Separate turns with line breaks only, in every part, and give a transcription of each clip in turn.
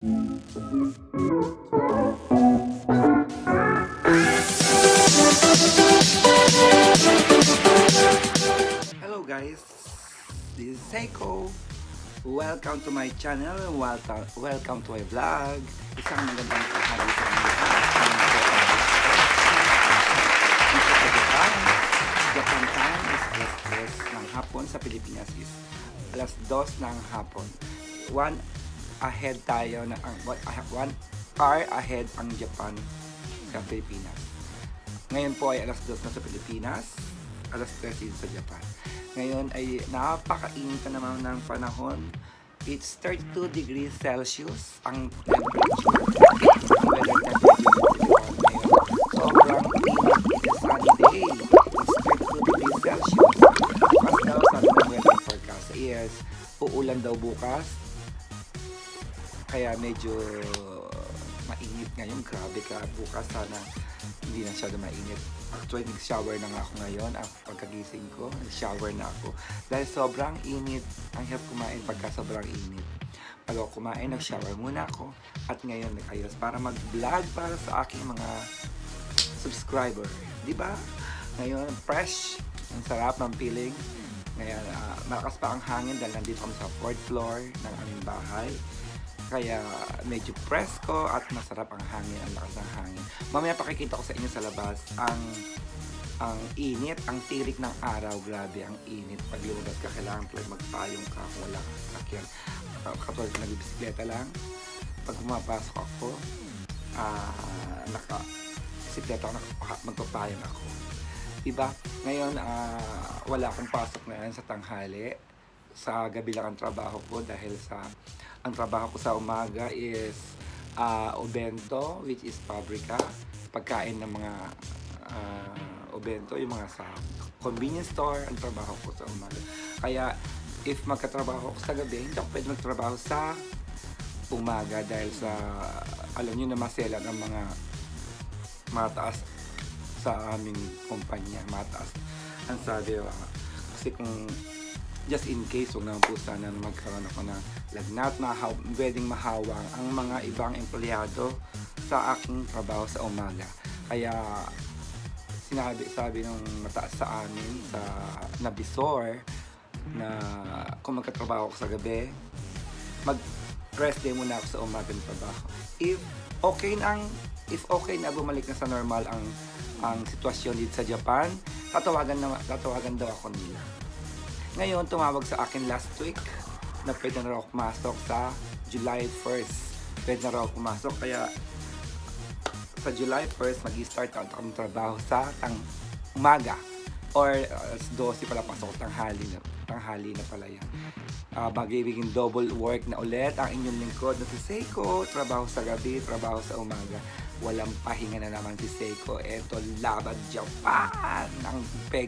Hello guys, this is Seiko. Welcome to my channel. Welcome to my vlog. Isang magandang tanghali sa inyo lahat. Japan time is alas 3 ng hapon. Sa Pilipinas is alas 2 ng hapon. One ahead tayo na one hour ahead ang Japan sa Pilipinas. Ngayon po ay alas 2 na sa Pilipinas, alas 3 din sa Japan. Ngayon ay napakainit na naman ng panahon. It's 32 degrees Celsius ang temperature. Ang weather temperature sa Japan ngayon. Sobrang init. It's a sunny day. It's 32 degrees Celsius. Bukas daw sabi ng weather forecast is uulan daw bukas. Kaya medyo mainit ngayon. Grabe ka. Bukas sana hindi na siya mainit. Actually, nag-shower na nga ako ngayon. Pagkagising ko, nag-shower na ako. Dahil sobrang init. Ang hirap kumain pagka sobrang init. Pag ako kumain, nag-shower muna ako. At ngayon, nag-ayos para mag-vlog para sa aking mga subscriber. Diba? Ngayon, fresh. Ang sarap ng feeling. Ngayon, malakas pa ang hangin dahil nandito kami sa 4th floor ng aming bahay. Kaya medyo presko at masarap ang hangin, ang lakas ng hangin. Mamaya pakikita ko sa inyo sa labas ang init, ang tirik ng araw. Grabe ang init. Pag lumabas ka, kailangan pala magpayong ka kung wala kang sakyan. Katulad ko nagbibisikleta lang. Pag pumapasok ako, naka-bisikleta ako, magpapayong ako. Diba? Ngayon, wala akong pasok ngayon sa tanghali. Sa gabi lang ang trabaho ko dahil ang trabaho ko sa umaga is obento, which is pabrika, pagkain ng mga obento, yung mga sa convenience store, ang trabaho ko sa umaga. Kaya if magkatrabaho ko sa gabi, hindi ako pwede magtrabaho sa umaga dahil sa, alam nyo na masela ng mga mataas sa aming kumpanya, mataas ang sabi. Kasi kung just in case, huwag naman po sana magkaroon ako ng lagnat, pwedeng mahawang ang mga ibang empleyado sa aking trabaho sa umaga. Kaya sabi ng mataas sa amin sa Nabisor na kung magkatrabaho ako sa gabi, mag-rest day muna ako sa umagang trabaho. If okay na bumalik na sa normal ang sitwasyon dito sa Japan, tatawagan daw ako nila. Ngayon, tumawag sa akin last week na pwede na raw pumasok sa July 1st. Pwede na raw pumasok, kaya sa July 1st, mag-i-start ako ng trabaho sa umaga. Or 12 pala pasok, tanghali na pala yan. Magiging double work na ulit ang inyong lingkod na si Seiko. Trabaho sa gabi, trabaho sa umaga. Walang pahinga na naman si Seiko. Eto, laban Japan! Ang peg.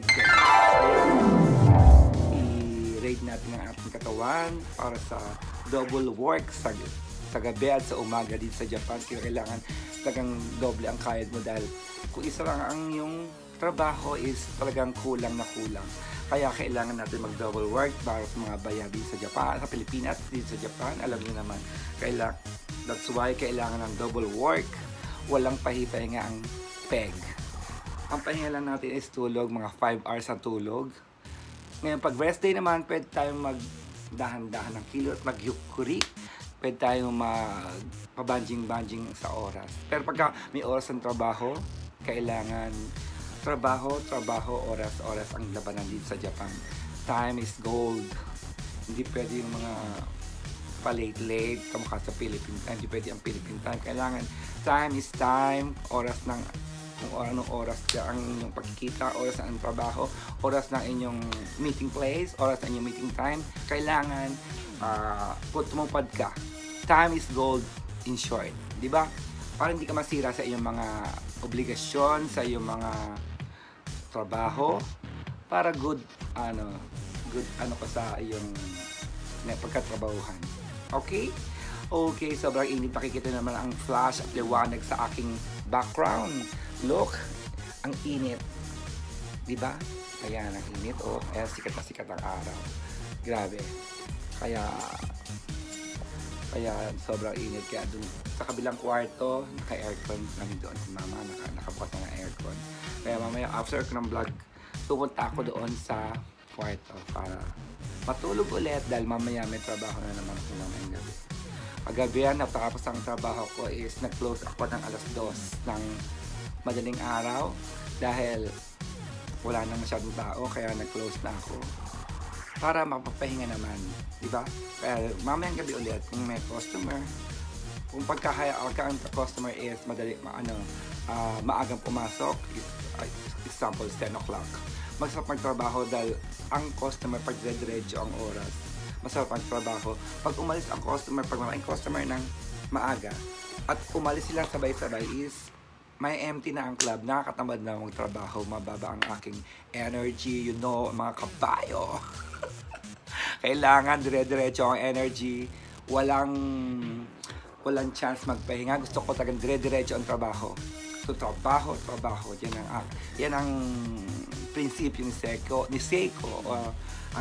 I-rate natin ang ating katawan para sa double work sa gabi at sa umaga dito sa Japan. Kailangan talagang doble ang kayod mo dahil kung isa lang ang yung trabaho is talagang kulang na kulang. Kaya kailangan natin mag-double work para sa mga bayan dito sa Japan, sa Pilipinas, dito sa Japan. Alam niyo naman, that's why kailangan ng double work. Walang pahipahinga ang peg. Ang pahinga lang natin is tulog, mga 5 hours ang tulog. Ngayon, pag rest day naman, pwede tayong magdahan-dahan ng kilo at magyukuri. Pwede tayong magpabanjing-banjing sa oras. Pero pagka may oras ng trabaho, kailangan trabaho, oras ang labanan dito sa Japan. Time is gold. Hindi pwede yung mga pa-late, kamukha sa Philippine time. Hindi pwede ang Philippine time. Kailangan time is time. Oras ng kung anong oras ang inyong pagkikita, oras ng trabaho, oras ng inyong meeting place, oras ng inyong meeting time. Kailangan tumupad ka. Time is gold in short. Diba? Para hindi ka masira sa iyong mga obligasyon, sa iyong mga trabaho, para good ka sa iyong pagkatrabahuhan. Okay? Okay, sobrang init. Nakikita naman ang flash at liwanag sa aking background. Look, ang init. Diba? Ayan, ang init. Oh, ayan, sikat na sikat ang araw. Grabe. Kaya Kaya sobrang init. Kaya dun sa kabilang kwarto, naka-aircon kami doon. Si mama, nakabukas na ng aircon. Kaya mamaya after ko ng vlog, pupunta ako doon sa kwarto para matulog ulit dahil mamaya may trabaho na naman ako ng gabi. Paggabi yan, napakapos ang trabaho ko is nag-close ako ng alas 2 ng madaling araw dahil wala na masyadong tao, kaya nag-close na ako para mapapahinga naman, di ba? Kaya mamayang gabi ulit kung may customer, kung ang customer is maagang pumasok, example 10 o'clock, masarap magtrabaho dahil ang customer pag diretso ang oras, masarap magtrabaho. Pag umalis ang customer, pag maraming customer ng maaga at umalis silang sabay-sabay is may empty na ang club, nakakatamad na magtrabaho, mababa ang aking energy, mga kabayo. Kailangan dire-diretso ang energy, walang chance magpahinga. Gusto ko talagang dire-diretso ang trabaho. So trabaho. Yan ang prinsipyo ni Seiko, ang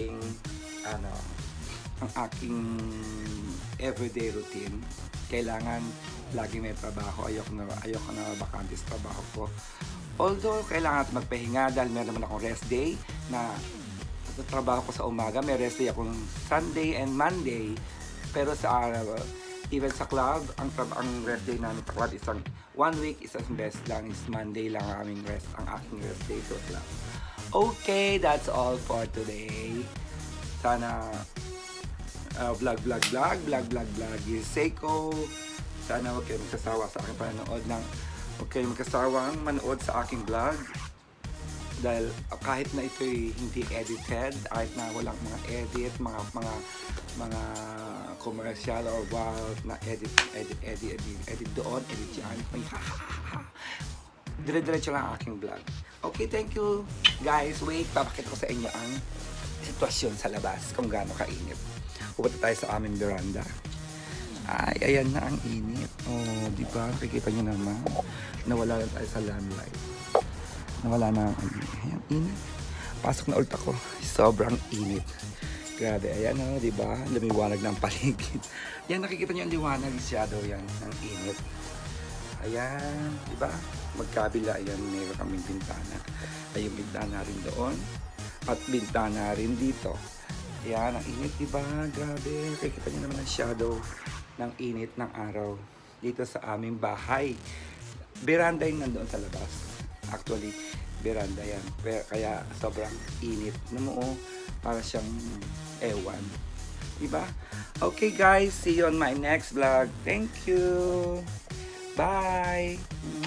aking everyday routine. Kailangan lagi may trabaho. Ayoko na bakante sa trabaho ko. Although kailangan natin magpahinga dahil meron naman akong rest day na trabaho ko sa umaga. May rest day akong Sunday and Monday. Pero sa even sa club, ang rest day namin sa club isang 1 week, isang best lang is Monday lang ang aking rest day sa club. Okay, that's all for today. Sana vlog is Seiko. Sana huwag kayo magkasawa sa aking panonood huwag kayo magkasawang manood sa aking vlog dahil kahit na ito'y hindi edited, kahit na walang mga edit, mga commercial or wild na edit doon, edit yan, dire-diretso lang ang aking vlog. Okay, thank you guys. Wait, papakita ko sa inyo ang sitwasyon sa labas kung gaano kainit. Pupunta tayo sa aming veranda. Ay, ayan na ang init. Oh, di ba? Nakikita nyo naman. Nawala lang tayo sa lamplight. Nawala na ang init. Pasok na ulit ako. Sobrang init. Grabe, ayan o, di ba? Lumiwanag ng paligid. Yan, nakikita nyo ang liwanag. Shadow yan, ang init. Ayan, di ba? Magkabila, ayan, mayroon kaming bintana. Ay, yung bintana rin doon. At bintana rin dito. Ayan, ang init, di ba? Grabe, nakikita nyo naman ang shadow ng init ng araw dito sa aming bahay. Veranda yung nandoon sa labas. Actually, veranda yan. Pero, kaya sobrang init. Namuo, para siyang ewan. Diba? Okay guys, see you on my next vlog. Thank you. Bye.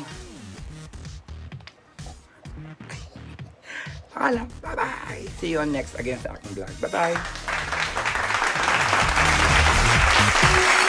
Paalam. Bye-bye. See you on next again sa aking vlog. Bye-bye.